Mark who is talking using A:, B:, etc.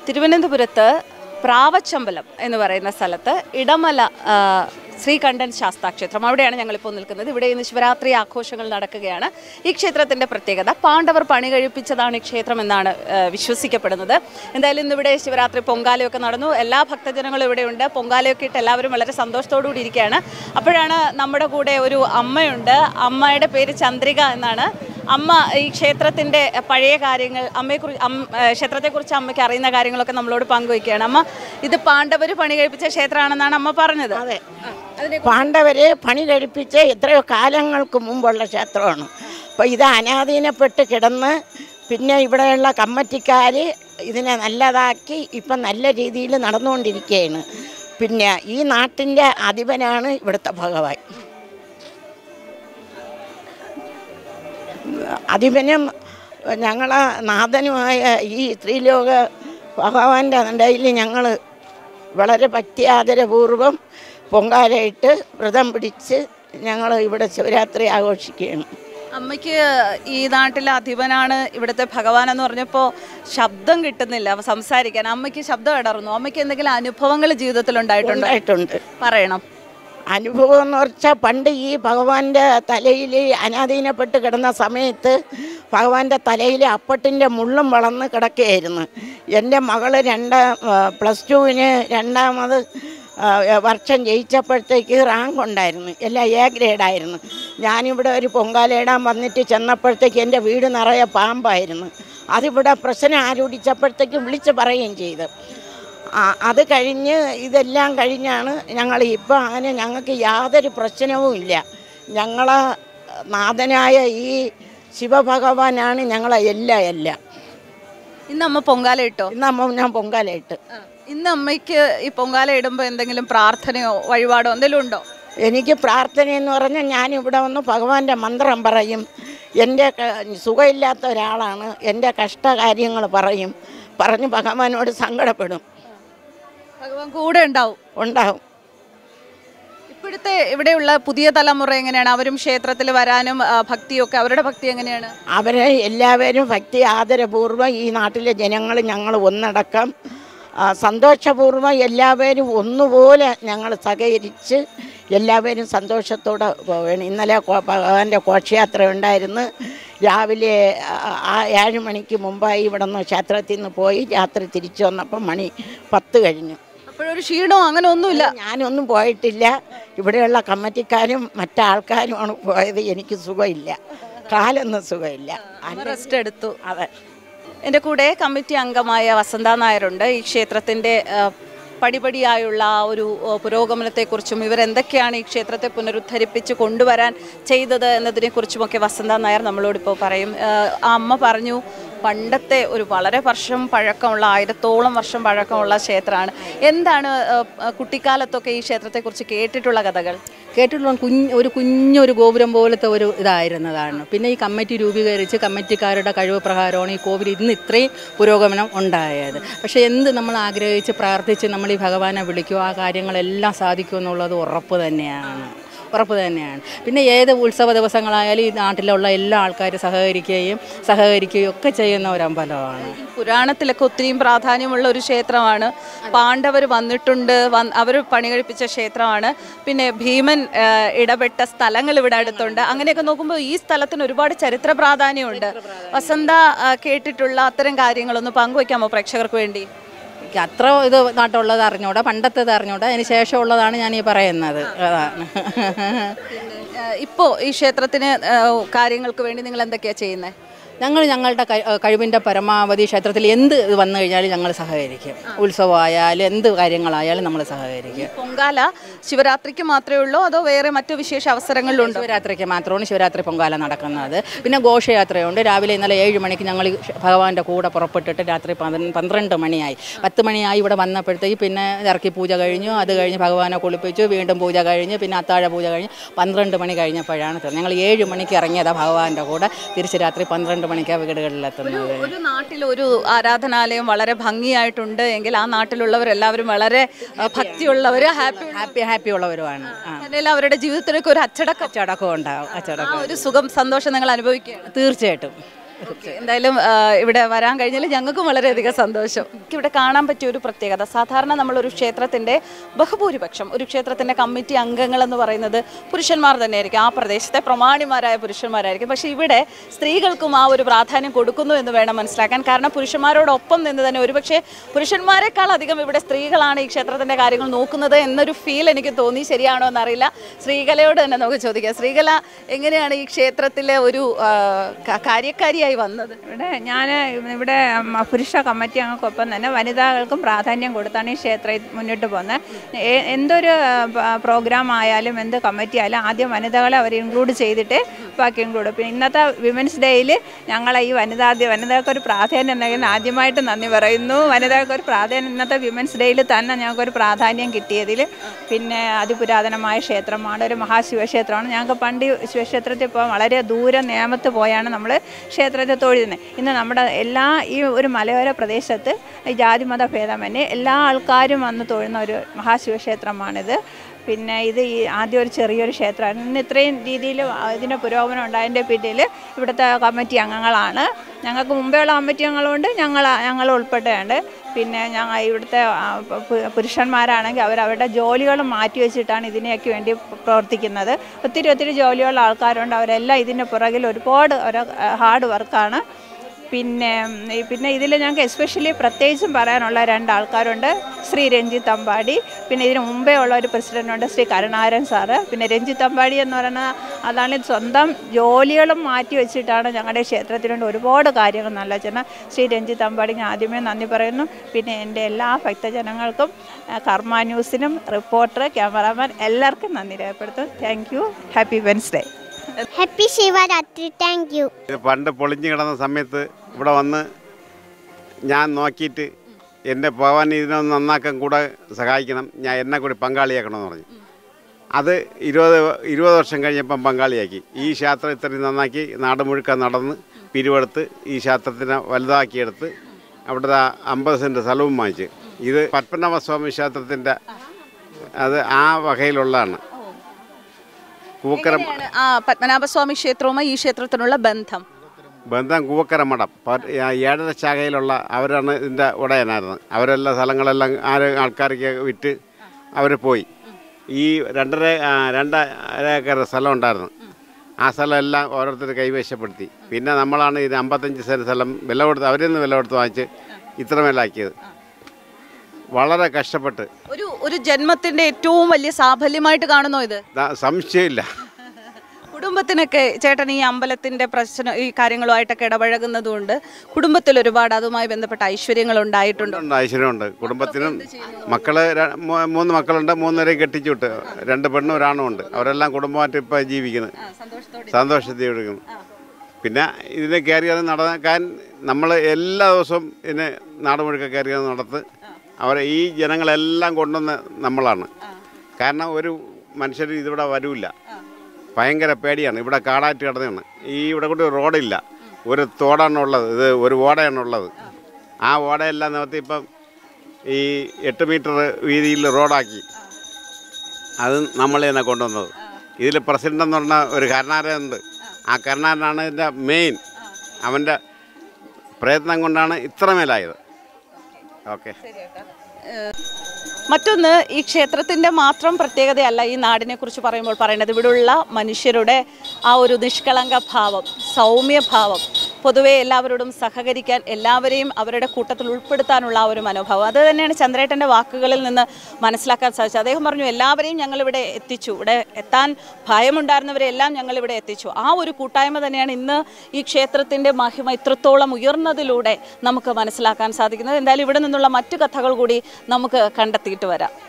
A: തിരുവനന്തപുരത്ത് പ്രാവച്ചമ്പലം എന്ന് പറയുന്ന സ്ഥലത്ത് ഇടമല ശ്രീകണ്ഠൻ ശാസ്താക്ഷേത്രം, അവിടെയാണ് ഞങ്ങളിപ്പോൾ നിൽക്കുന്നത്. ഇവിടെ ഇന്ന് ശിവരാത്രി ആഘോഷങ്ങൾ നടക്കുകയാണ്. ഈ ക്ഷേത്രത്തിൻ്റെ പ്രത്യേകത, പാണ്ഡവർ പണി കഴിപ്പിച്ചതാണ് ഈ ക്ഷേത്രം എന്നാണ് വിശ്വസിക്കപ്പെടുന്നത്. എന്തായാലും ഇന്നിവിടെ ശിവരാത്രി പൊങ്കാലയൊക്കെ നടന്നു. എല്ലാ ഭക്തജനങ്ങളും ഇവിടെയുണ്ട്. പൊങ്കാലയൊക്കെ ഇട്ട് എല്ലാവരും വളരെ സന്തോഷത്തോടുകൂടി ഇരിക്കുകയാണ്. അപ്പോഴാണ് നമ്മുടെ കൂടെ ഒരു അമ്മയുണ്ട്. അമ്മയുടെ പേര് ചന്ദ്രിക എന്നാണ്. അമ്മ ഈ ക്ഷേത്രത്തിൻ്റെ പഴയ കാര്യങ്ങൾ, ക്ഷേത്രത്തെക്കുറിച്ച് അമ്മയ്ക്ക് അറിയുന്ന കാര്യങ്ങളൊക്കെ നമ്മളോട് പങ്കുവയ്ക്കുകയാണ്. അമ്മ, ഇത് പാണ്ഡവർ പണി കഴിപ്പിച്ച ക്ഷേത്രമാണെന്നാണ് അമ്മ പറഞ്ഞത്.
B: അതെ, പാണ്ഡവര് പണി കഴിപ്പിച്ച എത്രയോ കാലങ്ങൾക്ക് മുമ്പുള്ള ക്ഷേത്രമാണ്. അപ്പോൾ ഇത് അനാധീനപ്പെട്ട് കിടന്ന് പിന്നെ ഇവിടെയുള്ള കമ്മിറ്റിക്കാർ ഇതിനെ നല്ലതാക്കി ഇപ്പം നല്ല രീതിയിൽ നടന്നുകൊണ്ടിരിക്കുകയാണ്. പിന്നെ ഈ നാട്ടിൻ്റെ അധിപനാണ് ഇവിടുത്തെ ഭഗവാൻ. അധിപനും ഞങ്ങളെ നാഥനുമായ ഈ ത്രിലോക ഭഗവാന്റെ നടയിൽ ഞങ്ങൾ വളരെ ഭക്തിയാദരപൂർവ്വം പൊങ്കാലയിട്ട് വ്രതം പിടിച്ച് ഞങ്ങൾ ഇവിടെ ശിവരാത്രി ആഘോഷിക്കുകയാണ്.
A: അമ്മയ്ക്ക് ഈ നാട്ടിലെ അധിപനാണ് ഇവിടുത്തെ ഭഗവാൻ എന്ന് പറഞ്ഞപ്പോൾ ശബ്ദം കിട്ടുന്നില്ല സംസാരിക്കാൻ. അമ്മയ്ക്ക് ശബ്ദം ഇടറുന്നു. അമ്മയ്ക്ക് എന്തെങ്കിലും അനുഭവങ്ങൾ ജീവിതത്തിൽ ഉണ്ടായിട്ടുണ്ട്? പറയണം.
B: അനുഭവം എന്ന് വെച്ചാൽ, പണ്ട് ഈ ഭഗവാന്റെ തലയിൽ അനാധീനപ്പെട്ട് കിടന്ന സമയത്ത് ഭഗവാന്റെ തലയിൽ അപ്പട്ടിൻ്റെ മുള്ളും വളർന്ന് കിടക്കുകയായിരുന്നു. എൻ്റെ മകൾ +2-ന് രണ്ടാമത് വർഷം ജയിച്ചപ്പോഴത്തേക്ക് റാങ്ക് ഉണ്ടായിരുന്നു, എല്ലാം A ഗ്രേഡായിരുന്നു. ഞാനിവിടെ ഒരു പൊങ്കാലയിടാൻ വന്നിട്ട് ചെന്നപ്പോഴത്തേക്ക് എൻ്റെ വീട് നിറയെ പാമ്പായിരുന്നു. അതിവിടെ പ്രശ്നം ആരോടിച്ചപ്പോഴത്തേക്ക് വിളിച്ച് പറയുകയും ചെയ്തു. അത് കഴിഞ്ഞ് ഇതെല്ലാം കഴിഞ്ഞാണ് ഞങ്ങൾ ഇപ്പോൾ അങ്ങനെ ഞങ്ങൾക്ക് യാതൊരു പ്രശ്നവും ഇല്ല. ഞങ്ങളെ നാഥനായ ഈ ശിവഭഗവാനാണ് ഞങ്ങളെ എല്ലാം.
A: ഇന്ന് അമ്മ പൊങ്കാല ഇട്ടോ?
B: ഞാൻ പൊങ്കാല ഇട്ട്.
A: ഇന്ന് അമ്മയ്ക്ക് ഈ പൊങ്കാല ഇടുമ്പോൾ എന്തെങ്കിലും പ്രാർത്ഥനയോ വഴിപാടോ എന്തെങ്കിലും ഉണ്ടോ?
B: എനിക്ക് പ്രാർത്ഥനയെന്ന് പറഞ്ഞാൽ ഞാനിവിടെ വന്ന് ഭഗവാന്റെ മന്ത്രം പറയും. എൻ്റെ സുഖമില്ലാത്ത ഒരാളാണ്, എൻ്റെ കഷ്ടകാര്യങ്ങൾ പറഞ്ഞ് ഭഗവാനോട് സങ്കടപ്പെടും.
A: ഭഗവാൻ കൂടെ ഉണ്ടാവും. ഇപ്പോഴത്തെ ഇവിടെയുള്ള പുതിയ തലമുറ എങ്ങനെയാണ്? അവരും ക്ഷേത്രത്തിൽ വരാനും ഭക്തിയൊക്കെ, അവരുടെ ഭക്തി എങ്ങനെയാണ്?
B: അവരെ എല്ലാവരും ഭക്തി ആദരപൂർവ്വം ഈ നാട്ടിലെ ജനങ്ങൾ ഞങ്ങൾ ഒന്നടക്കം സന്തോഷപൂർവ്വം എല്ലാവരും ഒന്നുപോലെ ഞങ്ങൾ സഹകരിച്ച് എല്ലാവരും സന്തോഷത്തോടെ പോവുകയാണ്. ഇന്നലെ ഭഗവാന്റെ ഘോഷയാത്ര ഉണ്ടായിരുന്നു. രാവിലെ 7 മണിക്ക് മുമ്പായി ഇവിടെ നിന്ന് ക്ഷേത്രത്തിൽ നിന്ന് പോയി രാത്രി തിരിച്ചു വന്നപ്പോൾ മണി 10 കഴിഞ്ഞു.
A: അപ്പോഴൊരു ക്ഷീണമോ അങ്ങനെ ഒന്നുമില്ല?
B: ഞാനൊന്നും പോയിട്ടില്ല. ഇവിടെയുള്ള കമ്മിറ്റിക്കാരും മറ്റാൾക്കാരുമാണ് പോയത്. എനിക്ക് സുഖമില്ല, കാലൊന്നും സുഖമില്ല,
A: റെസ്റ്റ് എടുത്തു.
B: അതെ.
A: എൻ്റെ കൂടെ കമ്മിറ്റി അംഗമായ വസന്ത നായരുണ്ട്. ഈ ക്ഷേത്രത്തിൻ്റെ പടിപടിയായുള്ള ഒരു പുരോഗമനത്തെക്കുറിച്ചും ഇവരെന്തൊക്കെയാണ് ഈ ക്ഷേത്രത്തെ പുനരുദ്ധരിപ്പിച്ച് കൊണ്ടുവരാൻ ചെയ്തത് എന്നതിനെക്കുറിച്ചുമൊക്കെ വസന്ത നായർ നമ്മളോടിപ്പോൾ പറയും. ആ അമ്മ പറഞ്ഞു, പണ്ടത്തെ ഒരു വളരെ വർഷം പഴക്കമുള്ള 1000ഓളം വർഷം പഴക്കമുള്ള ക്ഷേത്രമാണ്. എന്താണ് കുട്ടിക്കാലത്തൊക്കെ ഈ ക്ഷേത്രത്തെക്കുറിച്ച് കേട്ടിട്ടുള്ള കഥകൾ?
C: ഒരു കുഞ്ഞൊരു ഗോപുരം പോലത്തെ ഒരു ഇതായിരുന്നതാണ്. പിന്നെ ഈ കമ്മിറ്റി രൂപീകരിച്ച് കമ്മിറ്റിക്കാരുടെ കഴിവ് പ്രകാരമാണ് ഈ കോവിൽ ഇന്ന് ഇത്രയും പുരോഗമനം ഉണ്ടായത്. പക്ഷേ എന്ത് നമ്മൾ ആഗ്രഹിച്ച് പ്രാർത്ഥിച്ച് നമ്മൾ ഈ ഭഗവാനെ വിളിക്കുമോ ആ കാര്യങ്ങളെല്ലാം സാധിക്കുമെന്നുള്ളത് ഉറപ്പ് തന്നെയാണ്. പിന്നെ ഏത് ഉത്സവ ദിവസങ്ങളായാലും ഈ നാട്ടിലുള്ള എല്ലാ ആൾക്കാരും സഹകരിക്കുകയും ഒക്കെ ചെയ്യുന്ന ഒരു അമ്പലമാണ്.
A: പുരാണത്തിലൊക്കെ ഒത്തിരിയും പ്രാധാന്യമുള്ള ഒരു ക്ഷേത്രമാണ്. പാണ്ഡവർ വന്നിട്ടുണ്ട്, അവർ പണി കഴിപ്പിച്ച ക്ഷേത്രമാണ്. പിന്നെ ഭീമൻ ഇടപെട്ട സ്ഥലങ്ങൾ ഇവിടെ അടുത്തുണ്ട്. അങ്ങനെയൊക്കെ നോക്കുമ്പോൾ ഈ സ്ഥലത്തിന് ഒരുപാട് ചരിത്ര പ്രാധാന്യമുണ്ട്. വസന്ത കേട്ടിട്ടുള്ള അത്തരം കാര്യങ്ങളൊന്ന് പങ്കുവയ്ക്കാമോ പ്രേക്ഷകർക്ക് വേണ്ടി?
C: അത്ര ഇത് നാട്ടുള്ളത് അറിഞ്ഞൂടാ, പണ്ടത്തേത് അറിഞ്ഞൂടാ, അതിന് ശേഷമുള്ളതാണ് ഞാൻ ഈ പറയുന്നത്. അതാണ്.
A: ഇപ്പോൾ ഈ ക്ഷേത്രത്തിന് കാര്യങ്ങൾക്ക് വേണ്ടി നിങ്ങൾ എന്തൊക്കെയാണ് ചെയ്യുന്നത്?
C: ഞങ്ങളുടെ കഴിവിൻ്റെ പരമാവധി ക്ഷേത്രത്തിൽ എന്ത് വന്നു കഴിഞ്ഞാലും ഞങ്ങൾ സഹകരിക്കും. ഉത്സവമായാലും എന്ത് കാര്യങ്ങളായാലും നമ്മൾ സഹകരിക്കും.
A: പൊങ്കാല ശിവരാത്രിക്ക് മാത്രമേ ഉള്ളൂ അതോ വേറെ മറ്റു വിശേഷ അവസരങ്ങളിലുണ്ട്?
C: ശിവരാത്രിക്ക് മാത്രമാണ് ശിവരാത്രി പൊങ്കാല നടക്കുന്നത്. പിന്നെ ഘോഷയാത്രയുണ്ട്. രാവിലെ ഇന്നലെ 7 മണിക്ക് ഞങ്ങൾ ഭഗവാന്റെ കൂടെ പുറപ്പെട്ടിട്ട് രാത്രി 12 മണിയായി 10 മണിയായി ഇവിടെ വന്നപ്പോഴത്തേക്ക് പിന്നെ ഇറക്കി പൂജ കഴിഞ്ഞു. അത് കഴിഞ്ഞ് ഭഗവാനെ കുളിപ്പിച്ചു, വീണ്ടും പൂജ കഴിഞ്ഞ് പിന്നെ അത്താഴ പൂജ കഴിഞ്ഞ് 12 മണി കഴിഞ്ഞപ്പോഴാണ് ഞങ്ങൾ 7 മണിക്ക് ഇറങ്ങിയതാണ് ഭഗവാന്റെ കൂടെ. തിരിച്ച് രാത്രി 12 മണിക്കാണ് വീടുകളിലെത്തുന്നത്.
A: ഒരു നാട്ടിലൊരു ആരാധനാലയം വളരെ ഭംഗിയായിട്ടുണ്ട് എങ്കിൽ ആ നാട്ടിലുള്ളവരെല്ലാവരും വളരെ ഭക്തിയുള്ളവർ,
C: ഹാപ്പി ഉള്ളവരുമാണ്.
A: അവരുടെ ജീവിതത്തിലൊക്കെ ഒരു അച്ചടക്കം
C: ഉണ്ടാവും.
A: ഒരു സുഖം, സന്തോഷം നിങ്ങൾ അനുഭവിക്കുക?
C: തീർച്ചയായിട്ടും.
A: എന്തായാലും ഇവിടെ വരാൻ കഴിഞ്ഞാൽ ഞങ്ങൾക്കും വളരെയധികം സന്തോഷം. ഇവിടെ കാണാൻ പറ്റിയ ഒരു പ്രത്യേകത, സാധാരണ നമ്മളൊരു ക്ഷേത്രത്തിൻ്റെ ബഹുഭൂരിപക്ഷം ഒരു ക്ഷേത്രത്തിൻ്റെ കമ്മിറ്റി അംഗങ്ങൾ എന്ന് പറയുന്നത് പുരുഷന്മാർ തന്നെയായിരിക്കും, ആ പ്രദേശത്തെ പ്രമാണിമാരായ പുരുഷന്മാരായിരിക്കും. പക്ഷേ ഇവിടെ സ്ത്രീകൾക്കും ആ ഒരു പ്രാധാന്യം കൊടുക്കുന്നു എന്ന് വേണം മനസ്സിലാക്കാൻ. കാരണം പുരുഷന്മാരോടൊപ്പം നിന്ന് തന്നെ ഒരുപക്ഷെ പുരുഷന്മാരെക്കാൾ അധികം ഇവിടെ സ്ത്രീകളാണ് ഈ ക്ഷേത്രത്തിൻ്റെ കാര്യങ്ങൾ നോക്കുന്നത് എന്നൊരു ഫീൽ എനിക്ക് തോന്നി. ശരിയാണോ എന്നറിയില്ല. ശ്രീകലയോട് തന്നെ നമുക്ക് ചോദിക്കാം. ശ്രീകല, എങ്ങനെയാണ് ഈ ക്ഷേത്രത്തിലെ ഒരു കാര്യക്കാരിയായി വന്നത്?
D: ഇവിടെ പുരുഷ കമ്മിറ്റി അംഗങ്ങൾക്കൊപ്പം തന്നെ വനിതകൾക്കും പ്രാധാന്യം കൊടുത്താണ് ഈ ക്ഷേത്രം മുന്നോട്ട് പോകുന്നത്. എന്തൊരു പ്രോഗ്രാം ആയാലും എന്ത് കമ്മിറ്റി ആയാലും ആദ്യം വനിതകളെ അവർ ഇൻക്ലൂഡ് ചെയ്തിട്ട് ബാക്കി ഇൻക്ലൂഡ്. പിന്നെ ഇന്നത്തെ വിമൻസ് ഡേയിൽ ഞങ്ങളെ ഈ വനിതകൾക്കൊരു പ്രാധാന്യം ഉണ്ടെങ്കിൽ ആദ്യമായിട്ട് നന്ദി പറയുന്നു. വനിതകൾക്കൊരു പ്രാധാന്യം ഇന്നത്തെ വിമൻസ് ഡേയിൽ തന്നെ ഞങ്ങൾക്കൊരു പ്രാധാന്യം കിട്ടിയതിൽ. പിന്നെ അതിപുരാതനമായ ക്ഷേത്രമാണ്, ഒരു മഹാശിവക്ഷേത്രമാണ്. ഞങ്ങൾക്ക് പണ്ട് ശിവക്ഷേത്രത്തിൽ പോകാൻ വളരെ ദൂരം നേമത്ത് പോയാണ് നമ്മൾ ക്ഷേത്രത്തെ തൊഴുന്നത്. ഇന്ന് നമ്മുടെ ഈ ഒരു മലയോര പ്രദേശത്ത് ജാതിമത ഭേദമന്യേ എല്ലാ ആൾക്കാരും വന്ന് തൊഴുന്ന ഒരു മഹാശിവക്ഷേത്രമാണിത്. പിന്നെ ഇത് ആദ്യം ഒരു ചെറിയൊരു ക്ഷേത്രമാണ്. ഇന്ന് ഇത്രയും രീതിയിൽ ഇതിൻ്റെ പുരോഗമനം ഉണ്ടായതിൻ്റെ പിന്നിൽ ഇവിടുത്തെ കമ്മിറ്റി അംഗങ്ങളാണ്. ഞങ്ങൾക്ക് മുമ്പേ ഉള്ള കമ്മിറ്റി അംഗങ്ങളുണ്ട്, ഞങ്ങൾ ഉൾപ്പെടെയുണ്ട്. പിന്നെ ഇവിടുത്തെ പുരുഷന്മാരാണെങ്കിൽ അവരവരുടെ ജോലികൾ മാറ്റി വെച്ചിട്ടാണ് ഇതിനെയൊക്കെ വേണ്ടി പ്രവർത്തിക്കുന്നത്. ഒത്തിരി ജോലിയുള്ള ആൾക്കാരുണ്ട്. അവരെല്ലാം ഇതിൻ്റെ പുറകിൽ ഒരുപാട് ഹാർഡ് വർക്കാണ്. പിന്നെ ഇതിൽ ഞങ്ങൾക്ക് എസ്പെഷ്യലി പ്രത്യേകിച്ചും പറയാനുള്ള 2 ആൾക്കാരുണ്ട്. ശ്രീ രഞ്ജിത്ത് അമ്പാടി, പിന്നെ ഇതിന് മുമ്പേ ഉള്ള ഒരു പ്രസിഡൻ്റുണ്ട് ശ്രീ കരുണാകരൻ സാറ്. പിന്നെ രഞ്ജിത്ത് അമ്പാടി എന്ന് പറയുന്നത് അതാണ് സ്വന്തം ജോലികളും മാറ്റി വെച്ചിട്ടാണ് ഞങ്ങളുടെ ക്ഷേത്രത്തിനുണ്ട് ഒരുപാട് കാര്യങ്ങൾ നല്ല ചെന്നാൽ ശ്രീ രഞ്ജിത്ത് അമ്പാടിക്ക് ആദ്യമേ നന്ദി പറയുന്നു. പിന്നെ എൻ്റെ എല്ലാ ഭക്തജനങ്ങൾക്കും, കർമ്മ ന്യൂസിനും, റിപ്പോർട്ടർ, ക്യാമറാമാൻ എല്ലാവർക്കും നന്ദി രേഖപ്പെടുത്തും. Thank you. Happy Wednesday.
E: Happy Shivaratri. Thank you.
F: പണ്ട് പൊളിഞ്ഞു കിടന്ന സമയത്ത് ഇവിടെ വന്ന് ഞാൻ നോക്കിയിട്ട് എൻ്റെ ഭഗവാൻ ഇതിനൊന്ന് നന്നാക്കാൻ കൂടെ സഹായിക്കണം, എന്നെ കൂടി പങ്കാളിയാക്കണമെന്ന് പറഞ്ഞു. അത് 20 വർഷം കഴിഞ്ഞപ്പം പങ്കാളിയാക്കി. ഈ ക്ഷേത്രം ഇത്രയും നന്നാക്കി നാട് മുഴുക്ക നടന്ന് പിരിവെടുത്ത് ഈ ക്ഷേത്രത്തിനെ വലുതാക്കിയെടുത്ത് അവിടുത്തെ 50 സെൻറ്റ് സ്ഥലവും വാങ്ങിച്ച്. ഇത് പത്മനാഭസ്വാമി ക്ഷേത്രത്തിൻ്റെ അത് ആ വകയിലുള്ളതാണ്.
A: പത്മനാഭസ്വാമി ക്ഷേത്രവുമായി ഈ ക്ഷേത്രത്തിനുള്ള ബന്ധം
F: കൂവക്കര മഠം 7ര ശാഖയിലുള്ള അവരാണ് ഇതിൻ്റെ ഉടയനായിരുന്നു. അവരെല്ലാം സ്ഥലങ്ങളെല്ലാം ആൾക്കാർക്ക് വിറ്റ് അവർ പോയി. ഈ 2.5 ഏക്കർ സ്ഥലം ഉണ്ടായിരുന്നു. ആ സ്ഥലം എല്ലാം ഓരോരുത്തർ കൈവശപ്പെടുത്തി. പിന്നെ നമ്മളാണ് ഇത് 55 സെൻറ്റ് സ്ഥലം വില കൊടുത്ത് അവരിൽ നിന്ന് വില കൊടുത്ത് വാങ്ങിച്ച് ഇത്രമേലാക്കിയത്. വളരെ കഷ്ടപ്പെട്ട്
A: ഒരു ജന്മത്തിന്റെ ഏറ്റവും വലിയ സാഫല്യമായിട്ട് കാണുന്നോ ഇത്?
F: സംശയമില്ല.
A: കുടുംബത്തിനൊക്കെ ചേട്ടൻ ഈ അമ്പലത്തിന്റെ പ്രശ്നം ഈ കാര്യങ്ങളുമായിട്ടൊക്കെ ഇടപഴകുന്നതുകൊണ്ട് കുടുംബത്തിൽ ഒരുപാട് അതുമായി ബന്ധപ്പെട്ട ഐശ്വര്യങ്ങൾ ഉണ്ടായിട്ടുണ്ട്.
F: ഐശ്വര്യമുണ്ട്. കുടുംബത്തിനും മക്കള് 3 മക്കളുണ്ട്. 3 പേരെയും കെട്ടിച്ചു വിട്ട് 2 പെണ്ണും 1 ആണും ഉണ്ട്. അവരെല്ലാം കുടുംബമായിട്ട് ഇപ്പം ജീവിക്കുന്നു, സന്തോഷത്തോടെ. പിന്നെ ഇതിനെ കയറിയത് നടക്കാൻ നമ്മൾ എല്ലാ ദിവസവും ഇതിനെ നാട് മുഴുക്ക കയറിയത് നടത്ത് ഈ ജനങ്ങളെല്ലാം കൊണ്ടുവന്ന് നമ്മളാണ്. കാരണം ഒരു മനുഷ്യർ ഇതിവിടെ വരില്ല, ഭയങ്കര പേടിയാണ്. ഇവിടെ കാടാറ്റ് കിടന്നാണ്. ഇവിടെ കൊണ്ട് റോഡില്ല, ഒരു തോടാണുള്ളത്, ഇത് ഒരു ഓടയാണുള്ളത്. ആ ഓടയെല്ലാം നിവർത്തി ഇപ്പം ഈ 8 മീറ്റർ വീതിയിൽ റോഡാക്കി. അത് നമ്മൾ തന്നെ കൊണ്ടുവന്നത്. ഇതിൽ പ്രസിഡന്റ് എന്ന് പറഞ്ഞ ഒരു കരുണാകരനുണ്ട്. ആ കരുണാകരനാണ് ഇതിൻ്റെ മെയിൻ. അവൻ്റെ പ്രയത്നം കൊണ്ടാണ് ഇത്രമേലായത്. ഓക്കെ.
A: മറ്റൊന്ന്, ഈ ക്ഷേത്രത്തിൻ്റെ മാത്രം പ്രത്യേകതയല്ല ഈ നാടിനെ കുറിച്ച് പറയുമ്പോൾ പറയുന്നത് ഇവിടെയുള്ള മനുഷ്യരുടെ ആ ഒരു നിഷ്കളങ്ക ഭാവം, സൗമ്യഭാവം, പൊതുവെ എല്ലാവരോടും സഹകരിക്കാൻ, എല്ലാവരെയും അവരുടെ കൂട്ടത്തിൽ ഉൾപ്പെടുത്താനുള്ള ആ ഒരു മനോഭാവം. അത് തന്നെയാണ് ചന്ദ്രേട്ടൻ്റെ വാക്കുകളിൽ നിന്ന് മനസ്സിലാക്കാൻ സാധിച്ചത്. അദ്ദേഹം പറഞ്ഞു എല്ലാവരെയും ഞങ്ങളിവിടെ എത്തിച്ചു, ഇവിടെ എത്താൻ ഭയമുണ്ടായിരുന്നവരെല്ലാം ഞങ്ങളിവിടെ എത്തിച്ചു. ആ ഒരു കൂട്ടായ്മ തന്നെയാണ് ഇന്ന് ഈ ക്ഷേത്രത്തിൻ്റെ മഹിമ ഇത്രത്തോളം ഉയർന്നതിലൂടെ നമുക്ക് മനസ്സിലാക്കാൻ സാധിക്കുന്നത്. എന്തായാലും ഇവിടെ നിന്നുള്ള മറ്റു കഥകൾ കൂടി നമുക്ക് കണ്ടെത്തിയിട്ട് വരാം.